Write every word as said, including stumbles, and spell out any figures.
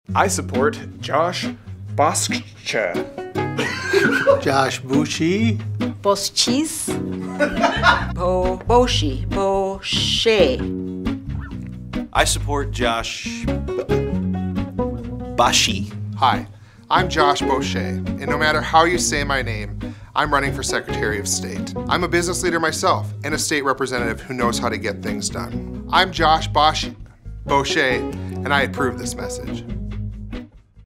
I support Josh Boschee. Josh Boschee. Boschees. Bo Boschee. Boschee. I support Josh Boschee. Hi, I'm Josh Boschee, and no matter how you say my name, I'm running for Secretary of State. I'm a business leader myself and a state representative who knows how to get things done. I'm Josh Boschee, Boschee, and I approve this message.